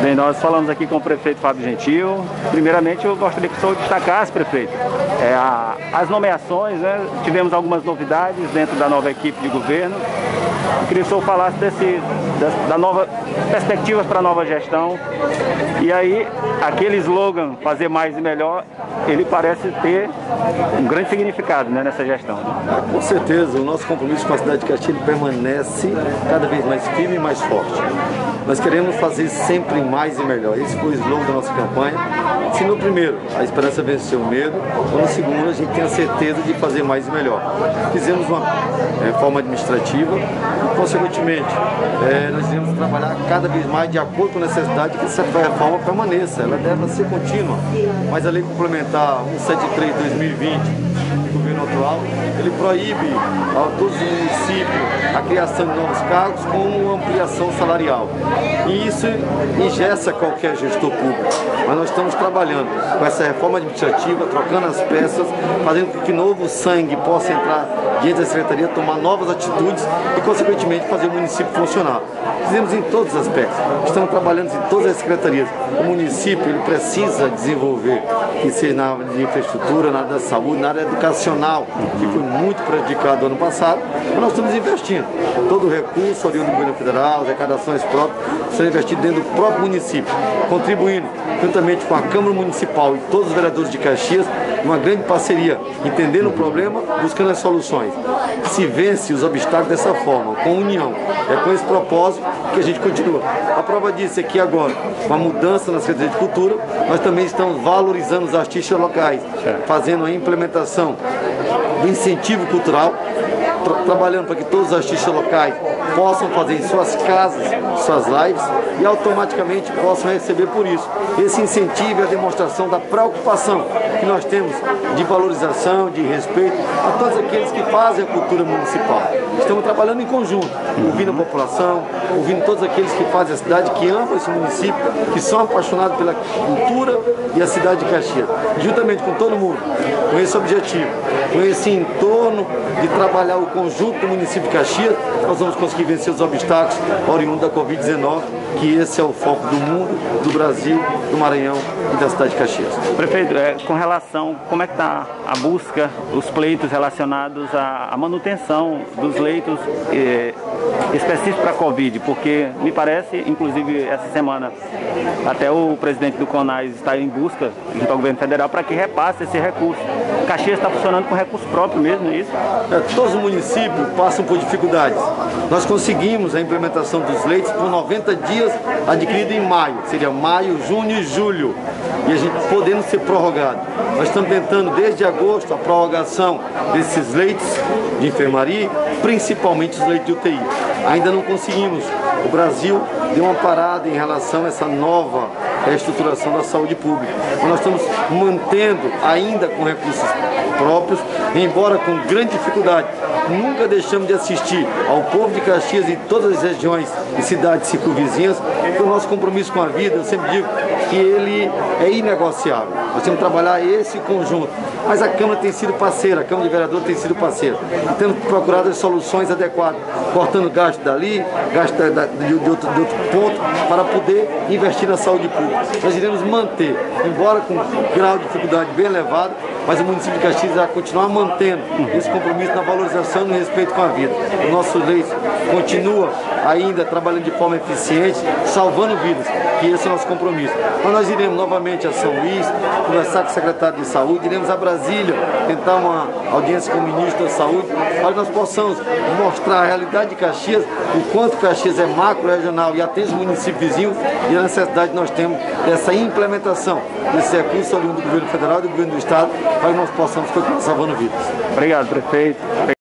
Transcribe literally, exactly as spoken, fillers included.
Bem, nós falamos aqui com o prefeito Fábio Gentil. Primeiramente, eu gostaria que o senhor destacasse, prefeito, é, a, as nomeações, né? Tivemos algumas novidades dentro da nova equipe de governo. Eu queria que o senhor falasse desse, da, da nova perspectivas para a nova gestão. E aí, aquele slogan, fazer mais e melhor, ele parece ter um grande significado, né, nessa gestão. Ah, com certeza, o nosso compromisso com a cidade de Caxias permanece cada vez mais firme e mais forte. Nós queremos fazer sempre mais e melhor. Esse foi o slogan da nossa campanha. Se no primeiro a esperança venceu o medo, ou no segundo a gente tem a certeza de fazer mais e melhor. Fizemos uma é, reforma administrativa e, consequentemente, é, nós iremos trabalhar cada vez mais de acordo com a necessidade de que essa reforma permaneça. Ela deve ser contínua, mas a lei complementar cento e setenta e três de dois mil e vinte do governo atual, ele proíbe a todos os municípios a criação de novos cargos com ampliação salarial. E isso engessa qualquer gestor público. Mas nós estamos trabalhando com essa reforma administrativa, trocando as peças, fazendo com que novo sangue possa entrar diante da Secretaria, tomar novas atitudes e, consequentemente, fazer o município funcionar. Fizemos em todos os aspectos. Estamos trabalhando em todas as secretarias. O município ele precisa desenvolver, que seja na área de infraestrutura, na área da saúde, na área educacional, que foi muito prejudicado ano passado, mas nós estamos investindo. Todo o recurso oriundo do governo federal, as arrecadações próprias, são investidos dentro do próprio município, contribuindo juntamente com a Câmara Municipal e todos os vereadores de Caxias, uma grande parceria, entendendo o problema, buscando as soluções. Se vence os obstáculos dessa forma, com união. É com esse propósito que a gente continua. A prova disso é que agora, com a mudança na Secretaria de Cultura, nós também estamos valorizando os artistas locais, fazendo a implementação do incentivo cultural, tra trabalhando para que todos os artistas locais possam fazer em suas casas suas lives e automaticamente possam receber por isso. Esse incentivo é a demonstração da preocupação que nós temos de valorização, de respeito a todos aqueles que fazem a cultura municipal. Estamos trabalhando em conjunto, ouvindo a população, ouvindo todos aqueles que fazem a cidade, que amam esse município, que são apaixonados pela cultura e a cidade de Caxias. Juntamente com todo mundo, com esse objetivo, com esse entorno de trabalhar o conjunto do município de Caxias, nós vamos conseguir vencer os obstáculos oriundos da Covid dezenove, que esse é o foco do mundo, do Brasil, do Maranhão e da cidade de Caxias. Prefeito, é, com relação, como é que está a busca, os pleitos relacionados à, à manutenção dos leitos é, específicos para a Covid? Porque me parece, inclusive essa semana, até o presidente do CONAS está em busca, junto ao governo federal, para que repasse esse recurso. Caxias está funcionando com recurso próprio mesmo, é isso? É, todos os municípios passam por dificuldades. Nós conseguimos a implementação dos leitos por noventa dias, adquirido em maio, seria maio, junho e julho, e a gente podendo ser prorrogado. Nós estamos tentando desde agosto a prorrogação desses leitos de enfermaria, principalmente os leitos de U T I. Ainda não conseguimos. O Brasil deu uma parada em relação a essa nova reestruturação da saúde pública. Mas nós estamos mantendo ainda com recursos próprios, embora com grande dificuldade. Nunca deixamos de assistir ao povo de Caxias em todas as regiões e cidades circunvizinhas, porque o nosso compromisso com a vida, eu sempre digo que ele é inegociável. Nós temos que trabalhar esse conjunto. Mas a Câmara tem sido parceira, a Câmara de Vereadores tem sido parceira. Temos procurado as soluções adequadas, cortando gasto dali, gasto da, de, de, outro, de outro ponto, para poder investir na saúde pública. Nós iremos manter, embora com um grau de dificuldade bem elevado, mas o município de Caxias vai continuar mantendo esse compromisso na valorização e no respeito com a vida. O nosso leito continua ainda trabalhando de forma eficiente, salvando vidas, que esse é o nosso compromisso. Mas nós iremos novamente a São Luís, conversar com o secretário de Saúde, iremos a Brasília, tentar uma audiência com o ministro da Saúde, para que nós possamos mostrar a realidade de Caxias, o quanto Caxias é macro-regional e atende os municípios vizinhos, e a necessidade que nós temos dessa implementação desse recurso oriundo do governo federal e do governo do estado, para que nós possamos continuar salvando vidas. Obrigado, prefeito.